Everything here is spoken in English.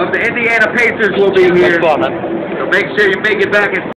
the Indiana Pacers will be here. Thanks a lot, man. So make sure you make it back in